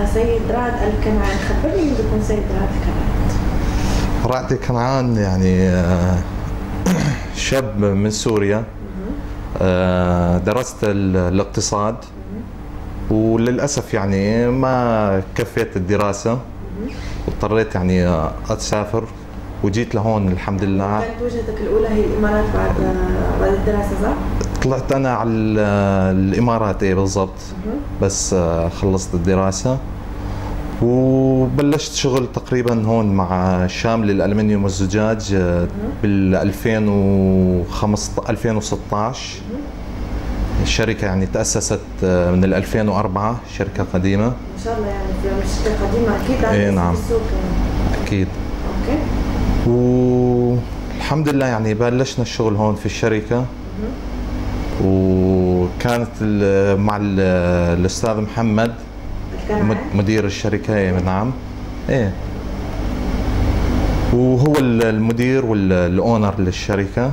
سيد رعد الكنعان، خبرني مين بيكون سيد رعد الكنعان؟ رعد الكنعان يعني شاب من سوريا. درست الاقتصاد وللأسف يعني ما كفيت الدراسة واضطريت يعني أسافر وجيت لهون الحمد لله. كانت وجهتك الأولى هي الإمارات بعد الدراسة صح؟ طلعت أنا على الإمارات إيه بالضبط، بس خلصت الدراسة وبلشت شغل تقريبا هون مع شامل الألمنيوم والزجاج بال 2016. الشركة يعني تأسست من 2004، شركة قديمة. ما شاء الله، يعني شركة قديمة أكيد. إيه نعم أكيد. أوكي. والحمد لله يعني بلشنا الشغل هون في الشركة، وكانت مع الأستاذ محمد مدير الشركة. نعم إيه، وهو المدير والأونر للشركة.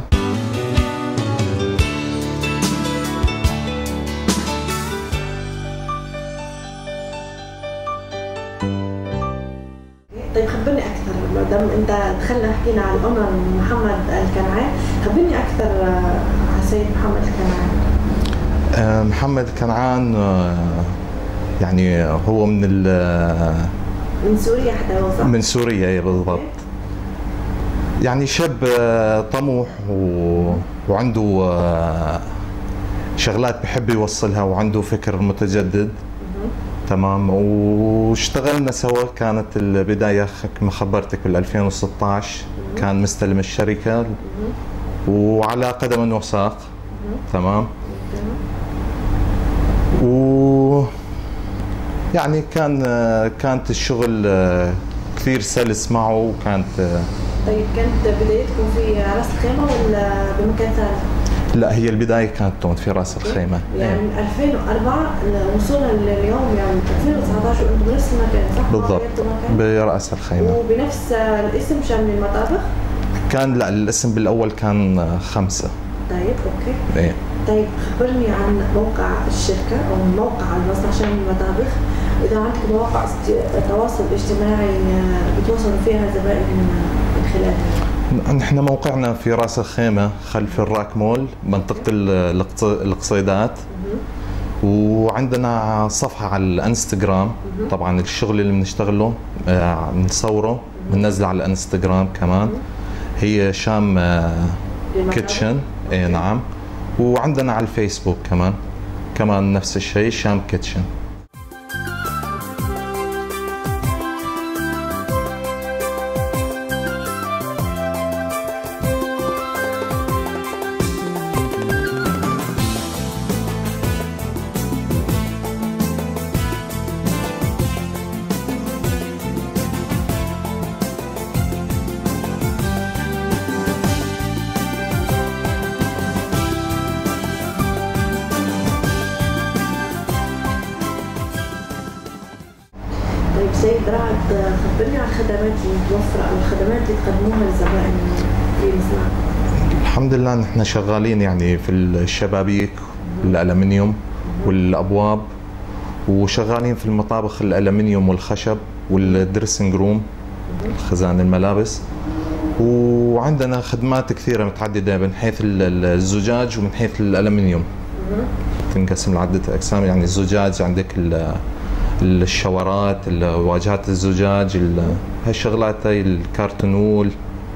طيب خبرني أكثر، ما دام أنت دخلنا حكينا عن الأونر محمد الكنعان، خبرني أكثر عن سيد محمد الكنعان. محمد الكنعان يعني هو من سوريا حتى هو صح؟ من سوريا بالضبط. يعني شاب طموح وعنده شغلات بحب يوصلها وعنده فكر متجدد. تمام. واشتغلنا سوا، كانت البداية كما خبرتك بال 2016 كان مستلم الشركة وعلى قدم وساق. تمام. و يعني كانت الشغل كثير سلس معه وكانت. طيب كانت بدايتكم في راس الخيمة ولا بمكان ثاني؟ لا، هي البداية كانت هون في راس الخيمة. يعني من 2004 وصولا لليوم، يعني 2019 وانتم بنفس المكان صح؟ بالضبط، براس الخيمة. وبنفس الاسم شامل المطابخ؟ كان لا، الاسم بالأول كان 5. طيب اوكي. ايه. طيب خبرني عن موقع الشركة أو موقع المصنع شامل المطابخ، وإذا عندك مواقع تواصل اجتماعي بتوصلوا فيها زبائن من خلالها. نحن موقعنا في راس الخيمة خلف الراك مول، منطقة القصيدات. وعندنا صفحة على الانستغرام. طبعا الشغل اللي بنشتغله بنصوره بننزله على الانستغرام كمان. هي شام كيتشن. اي نعم. وعندنا على الفيسبوك كمان نفس الشيء، شام كيتشن. سيد رعد، خبرني عن الخدمات المتوفرة أو الخدمات اللي تقدموها للزبائن في المصنع. الحمد لله نحن شغالين يعني في الشبابيك الألمنيوم والأبواب، وشغالين في المطابخ الألمنيوم والخشب والدريسنج روم، خزان الملابس. وعندنا خدمات كثيرة متعددة من حيث الزجاج ومن حيث الألمنيوم. تنقسم لعدة أقسام، يعني الزجاج عندك الشاورات، واجهات الزجاج، هالشغلات هاي، الكارتونول.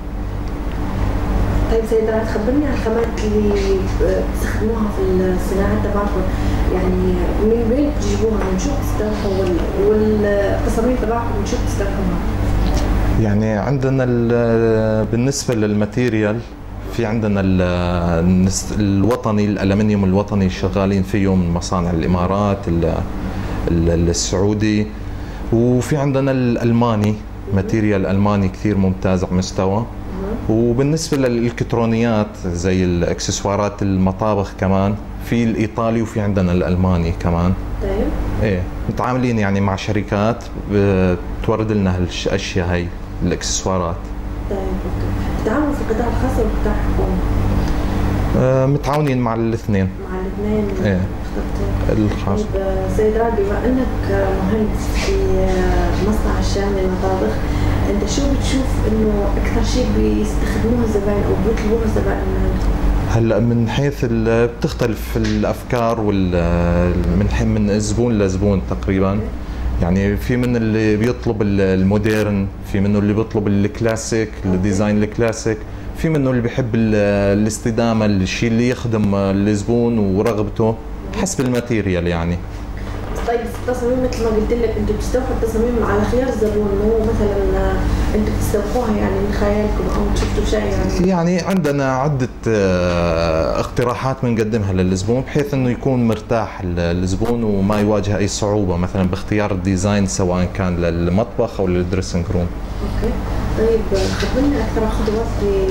طيب سيد رعد، خبرني عن الخامات اللي بتستخدموها في الصناعات تبعكم، يعني من وين بتجيبوها؟ من شو بتستلحوا؟ والقصامين تبعكم من شو بتستلحوها؟ يعني عندنا بالنسبة للماتيريال في عندنا الوطني، الألمنيوم الوطني شغالين فيه من مصانع الإمارات، السعودي. وفي عندنا الألماني، ماتيريال ألماني كثير ممتاز على مستوى. وبالنسبة للإلكترونيات زي الإكسسوارات المطابخ كمان في الإيطالي وفي عندنا الألماني كمان. طيب. إيه، متعاملين يعني مع شركات بتورد لنا هالأشياء هاي الإكسسوارات. طيب اوكي. بتتعاملوا في القطاع الخاص والقطاع الحكومي؟ متعاونين مع الاثنين. مع الاثنين. اثنين ايه اخترتين الخاص. طيب سيد راد، بما انك مهندس في مصنع الشام للمطابخ، انت شو بتشوف انه اكثر شيء بيستخدموه الزبائن او بيطلبوه الزبائن من عندكم؟ هلا من حيث بتختلف الافكار من زبون لزبون تقريبا. يعني في من اللي بيطلب المودرن، في منه اللي بيطلب الكلاسيك، الديزاين الكلاسيك، في منه اللي بيحب الاستدامه، الشيء اللي يخدم الزبون ورغبته حسب الماتيريال يعني. طيب التصاميم مثل ما قلت لك، انتم بتستوحوا التصاميم على خيار الزبون، مو مثلا انتم بتستوحوها يعني من خيالكم او شفتوا شيء يعني عندنا عده اقتراحات بنقدمها للزبون بحيث انه يكون مرتاح الزبون وما يواجه اي صعوبه مثلا باختيار الديزاين سواء كان للمطبخ او للدريسنج روم. اوكي. طيب خبرني اكثر خطوات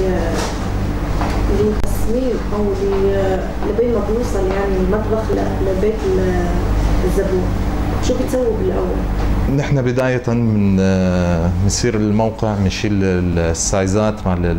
لتصميم او لبين ما بيوصل يعني المطبخ لبيت الزبون، شو بتسووا بالاول؟ نحن بداية بنصير الموقع بنشيل السايزات مع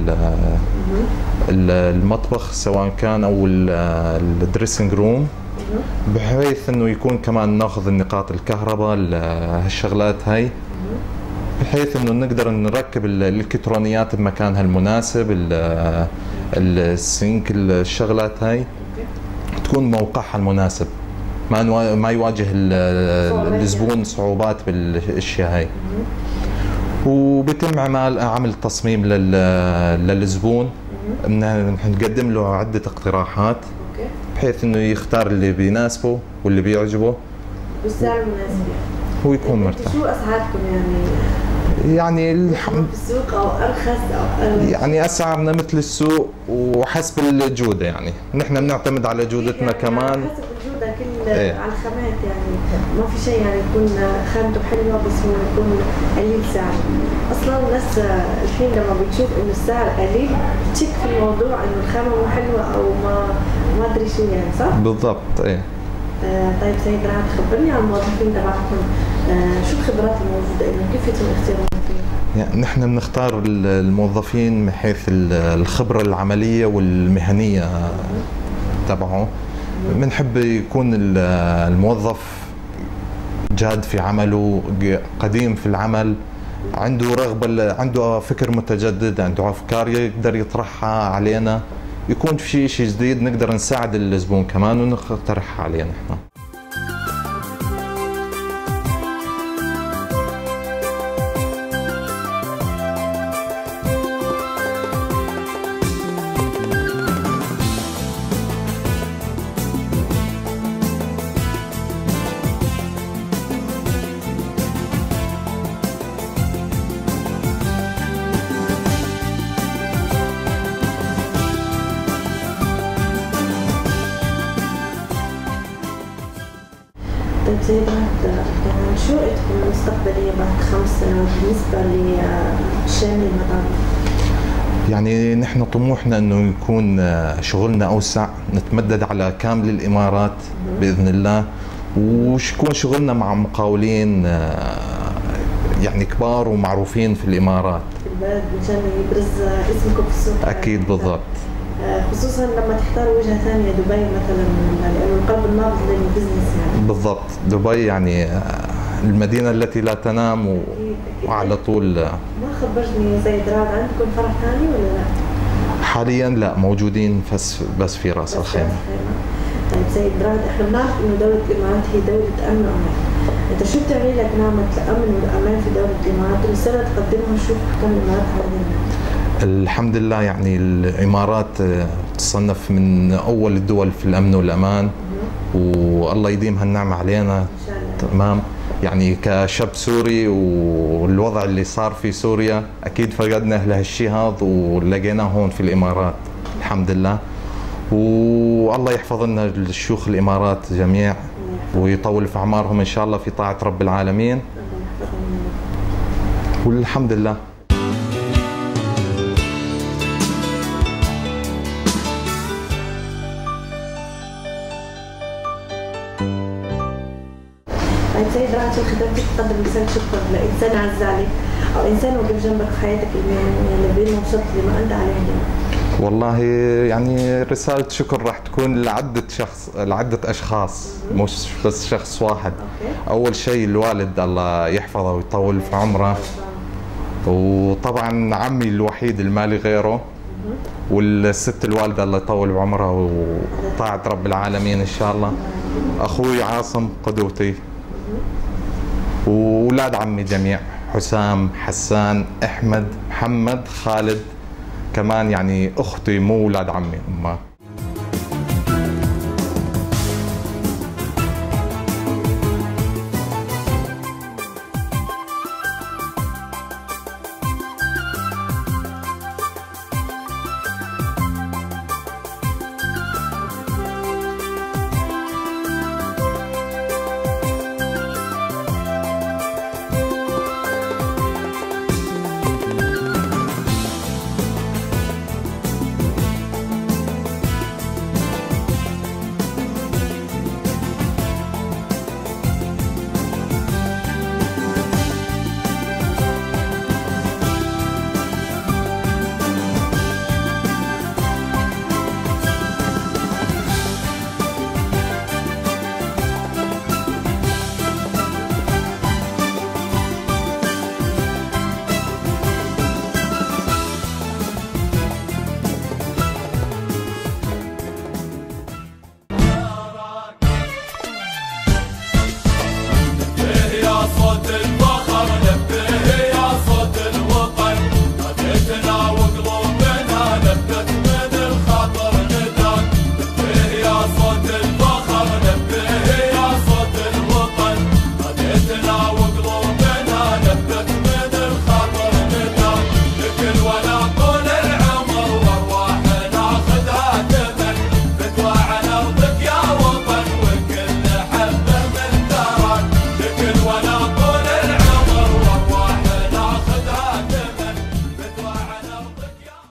المطبخ سواء كان او الدريسنج روم، بحيث انه يكون كمان ناخذ النقاط الكهرباء هالشغلات هاي، بحيث انه نقدر نركب الالكترونيات بمكانها المناسب، السينك، الشغلات هاي تكون موقعها المناسب، ما يواجه الزبون صعوبات بالاشياء هاي. وبيتم عمل تصميم للزبون، نقدم له عده اقتراحات بحيث انه يختار اللي بيناسبه واللي بيعجبه والسعر المناسب هو يكون مرتاح. شو اسعاركم يعني في السوق او ارخص او يعني اسعارنا مثل السوق وحسب الجوده، يعني نحن بنعتمد على جودتنا يعني كمان حسب الجوده كل على الخامات، يعني ما في شيء يعني يكون خامته حلوه بس هو يكون قليل سعر. اصلا الناس الحين لما بتشوف انه السعر قليل بتشك في الموضوع انه الخامه مو حلوه او ما ادري شو يعني، صح؟ بالضبط. ايه. طيب سيد رعد، خبرني عن الموظفين تبعكم، شو الخبرات الموجوده انه كيف يتم اختيارهم فيها؟ يعني نحن بنختار الموظفين من حيث الخبره العمليه والمهنيه تبعه. بنحب يكون الموظف جاد في عمله، قديم في العمل، عنده رغبه، عنده فكر متجدد، عنده افكار يقدر يطرحها علينا، يكون في شيء جديد نقدر نساعد الزبون كمان ونقترحها علينا نحن. طيب سيد رعد، يعني شو رؤيتكم المستقبلية بعد 5 سنوات بالنسبة للشام للمطابخ؟ يعني نحن طموحنا انه يكون شغلنا اوسع، نتمدد على كامل الامارات باذن الله، ويكون شغلنا مع مقاولين يعني كبار ومعروفين في الامارات. في البلد مشان يبرز اسمكم في السوق. اكيد بالضبط. خصوصا لما تختاروا وجهة ثانية دبي مثلا، لأنه القلب النابض للبزنس يعني. بالضبط، دبي يعني المدينة التي لا تنام وعلى طول. ما خبرتني يا سيد رعد، عندكم فرع ثاني ولا لا؟ حاليا لا، موجودين بس في راس الخيمة. طيب سيد رعد، احنا بنعرف انه دولة الامارات هي دولة امن وامان. انت شو بتعني لك نعمة الامن والامان في دولة الامارات؟ الرسالة تقدمها شو حكام الامارات علينا؟ الحمد لله، يعني الامارات تصنف من اول الدول في الامن والامان، والله يديم هالنعمه علينا. تمام. يعني كشاب سوري والوضع اللي صار في سوريا اكيد فقدنا لهالشيء هذا ولقيناه هون في الامارات الحمد لله. والله يحفظ لنا الشيوخ الامارات جميع ويطول في اعمارهم ان شاء الله في طاعه رب العالمين. والحمد لله. طيب سيد رعد، في الختام كيف تقدم رسالة شكر لإنسان عز عليك أو إنسان وقف جنبك في حياتك المهنية لبين ما وصلت لما أنت عليه اليوم؟ والله يعني رسالة شكر راح تكون لعدة أشخاص، مش بس شخص واحد. أول شيء الوالد الله يحفظه ويطول في عمره، وطبعا عمي الوحيد اللي مالي غيره، والست الوالدة الله يطول بعمرها وطاعة رب العالمين إن شاء الله. أخوي عاصم قدوتي، وأولاد عمي جميع، حسام، حسان، أحمد، محمد، خالد، كمان يعني أختي مو أولاد عمي أمها.